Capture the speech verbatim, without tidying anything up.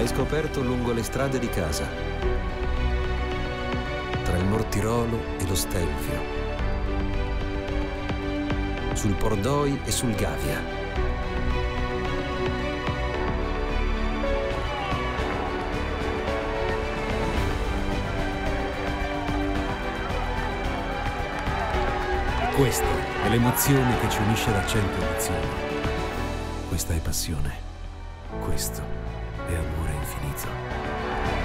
L'hai scoperto lungo le strade di casa, tra il Mortirolo e lo Stelvio, sul Pordoi e sul Gavia. Questa è l'emozione che ci unisce da cento nazioni. Questa è passione. Questo è amore infinito.